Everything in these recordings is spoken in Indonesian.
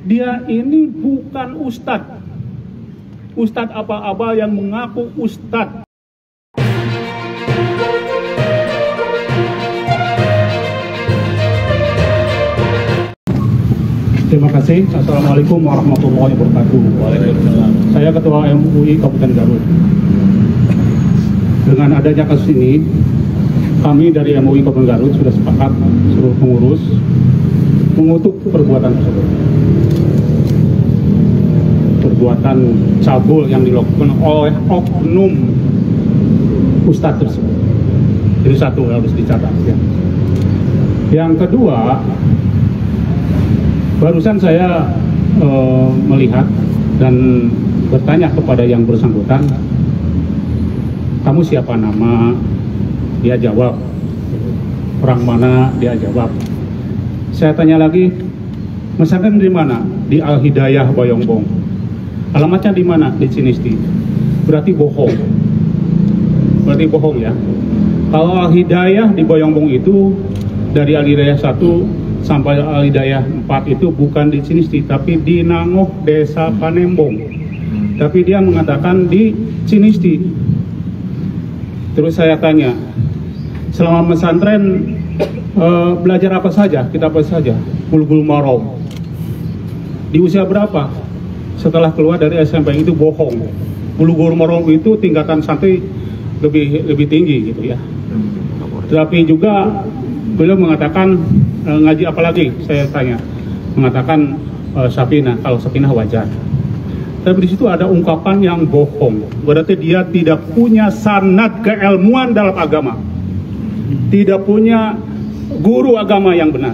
Dia ini bukan ustadz. Ustadz apa-apa yang mengaku ustadz. Terima kasih. Assalamualaikum warahmatullahi wabarakatuh. Waalaikumsalam. Saya Ketua MUI Kabupaten Garut. Dengan adanya kasus ini, kami dari MUI Kabupaten Garut sudah sepakat seluruh pengurus mengutuk perbuatan tersebut. Perbuatan cabul yang dilakukan oleh oknum ustadz tersebut. Itu satu harus dicatat. Ya. Yang kedua, barusan saya melihat dan bertanya kepada yang bersangkutan, kamu siapa nama? Dia jawab. Orang mana? Dia jawab. Saya tanya lagi, pesantren di mana? Di Al Hidayah Bayongbong. Alamatnya di mana? Di Cinisti. Berarti bohong. Berarti bohong ya. Kalau Al Hidayah di Bayongbong itu dari Al Hidayah 1 sampai Al Hidayah 4 itu bukan di Cinisti, tapi di Nangoh, Desa Panembong. Tapi dia mengatakan di Cinisti. Terus saya tanya, selama pesantren belajar apa saja? Kita apa saja? Bulgul Maram. Di usia berapa? Setelah keluar dari SMP itu bohong. Bulgul Maram itu tingkatan santri lebih tinggi gitu ya. Tapi juga beliau mengatakan ngaji apa lagi? Saya tanya, mengatakan Sapinah. Kalau Sapinah wajar. Tapi di situ ada ungkapan yang bohong. Berarti dia tidak punya sanad keilmuan dalam agama, tidak punya guru agama yang benar.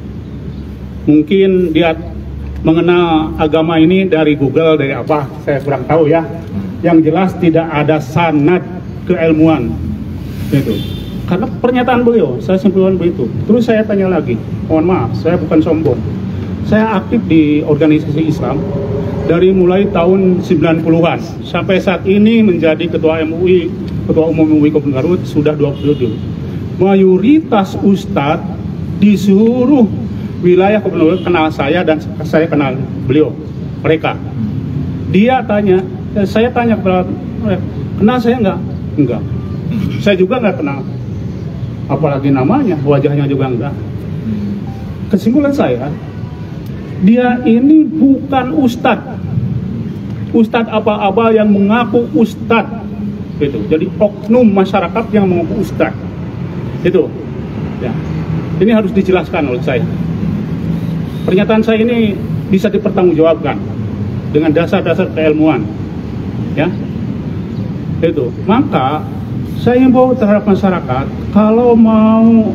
Mungkin dia mengenal agama ini dari Google, dari apa? Saya kurang tahu ya. Yang jelas tidak ada sanad keilmuan. Itu. Karena pernyataan beliau, saya simpulkan begitu. Terus saya tanya lagi, mohon maaf, saya bukan sombong. Saya aktif di organisasi Islam dari mulai tahun 90-an sampai saat ini menjadi Ketua MUI, Ketua Umum MUI Kabupaten Garut sudah 27. Mayoritas ustadz di seluruh wilayah Kabupaten Garut kenal saya dan saya kenal beliau, mereka. Dia tanya, saya tanya kepada mereka, kenal saya enggak? Enggak. Saya juga enggak kenal. Apalagi namanya, wajahnya juga enggak. Kesimpulan saya, dia ini bukan ustadz. Ustadz apa-apa yang mengaku ustadz. Itu. Jadi oknum masyarakat yang mengaku ustadz. Itu. Ya. Ini harus dijelaskan oleh saya. Pernyataan saya ini bisa dipertanggungjawabkan dengan dasar-dasar keilmuan. Ya. Itu. Maka saya himbau terhadap masyarakat, kalau mau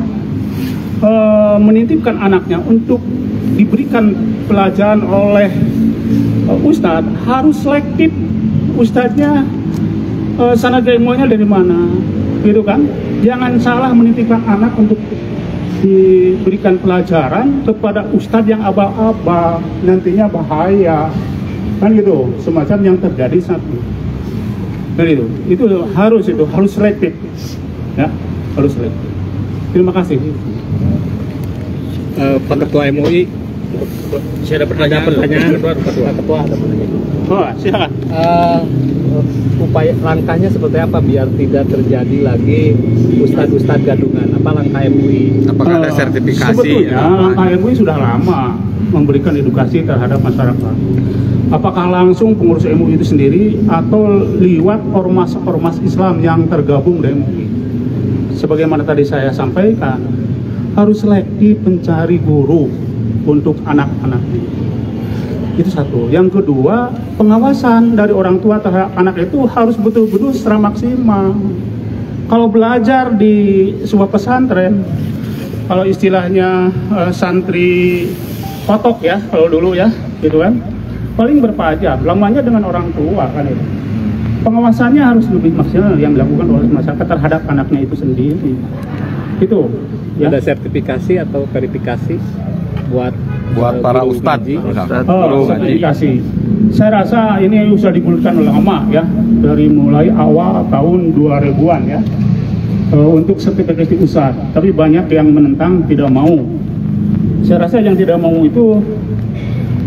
menitipkan anaknya untuk diberikan pelajaran oleh ustadz, harus selektif ustadznya, sanad ilmunya dari mana, gitu kan? Jangan salah menitipkan anak untuk diberikan pelajaran kepada ustadz yang aba-aba, nantinya bahaya, kan gitu, semacam yang terjadi saat ini. Dan itu harus selektif, ya, harus selektif. Terima kasih. Pak Ketua MUI, saya ada pertanyaan. Pak Ketua ada pertanyaan. Oh, silakan. Upaya langkahnya seperti apa biar tidak terjadi lagi ustadz gadungan? Apa langkah MUI? Apakah ada sertifikasi? Sebetulnya langkah MUI sudah lama memberikan edukasi terhadap masyarakat. Apakah langsung pengurus MUI itu sendiri atau lewat ormas-ormas Islam yang tergabung dengan MUI? Sebagaimana tadi saya sampaikan, harus selektif mencari guru untuk anak-anaknya. Itu satu. Yang kedua, pengawasan dari orang tua terhadap anak itu harus betul-betul secara maksimal. Kalau belajar di sebuah pesantren, kalau istilahnya santri kotok ya, kalau dulu ya, gitu kan, paling berapa jam, lamanya dengan orang tua kan itu. Pengawasannya harus lebih maksimal yang dilakukan oleh masyarakat terhadap anaknya itu sendiri. Itu. Ya. Ada sertifikasi atau verifikasi buat para ustadz. Sertifikasi. Saya rasa ini sudah digulirkan lama ya, dari mulai awal tahun 2000-an ya, untuk sertifikasi ustadz. Tapi banyak yang menentang, tidak mau. Saya rasa yang tidak mau itu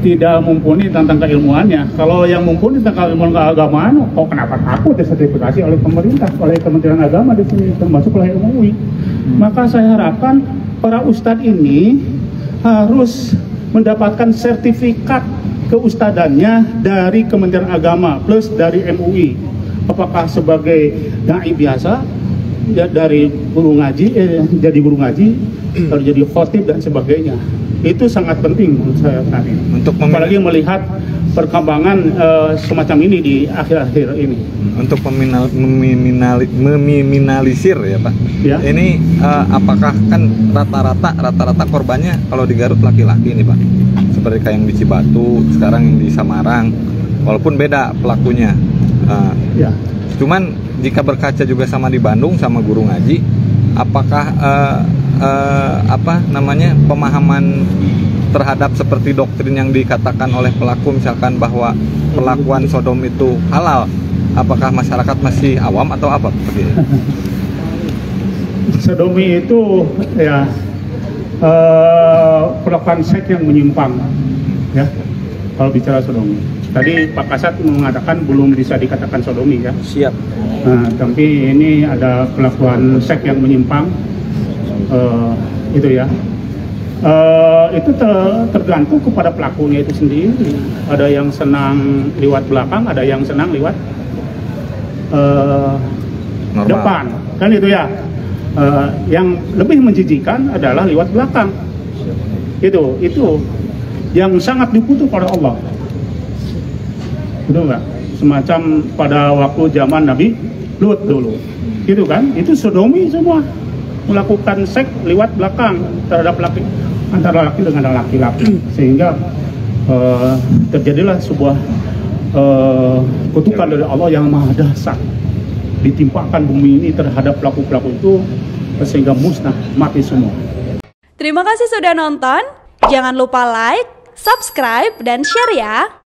tidak mumpuni tentang keilmuannya. Kalau yang mumpuni tentang ilmu keagamaan, kok kenapa takut disertifikasi oleh pemerintah, oleh Kementerian Agama di sini, termasuk oleh MUI. Maka saya harapkan para ustadz ini harus mendapatkan sertifikat keustadannya dari Kementerian Agama plus dari MUI. Apakah sebagai dai biasa, ya, dari guru ngaji, jadi guru ngaji, lalu jadi khotib dan sebagainya. Itu sangat penting menurut saya saat ini. Apalagi melihat perkembangan semacam ini di akhir-akhir ini. Untuk meminimalisir ya Pak. Ya. Ini apakah kan rata-rata korbannya kalau di Garut laki-laki nih Pak. Seperti kayak yang di Cibatu, sekarang yang di Samarang. Walaupun beda pelakunya. Ya. Cuman jika berkaca juga sama di Bandung sama guru ngaji, apakah pemahaman terhadap seperti doktrin yang dikatakan oleh pelaku, misalkan bahwa perlakuan Sodom itu halal, apakah masyarakat masih awam atau apa? Sodomi itu ya perlakuan seks yang menyimpang, ya. Kalau bicara sodomi, tadi Pak Kasat mengatakan belum bisa dikatakan sodomi, ya. Siap. Nah, tapi ini ada perlakuan seks yang menyimpang, itu ya. Itu tergantung kepada pelakunya itu sendiri. Ada yang senang liwat belakang, ada yang senang liwat depan, kan itu ya. Yang lebih menjijikan adalah liwat belakang. Itu yang sangat diputus oleh Allah. Betul nggak? Semacam pada waktu zaman Nabi Lut dulu, gitu kan? Itu sodomi semua, melakukan seks liwat belakang terhadap laki, antara laki dengan laki-laki, sehingga terjadilah sebuah kutukan dari Allah yang maha dahsyat ditimpakan bumi ini terhadap pelaku-pelaku itu, sehingga musnah, mati semua. Terima kasih sudah nonton. Jangan lupa like, subscribe, dan share ya.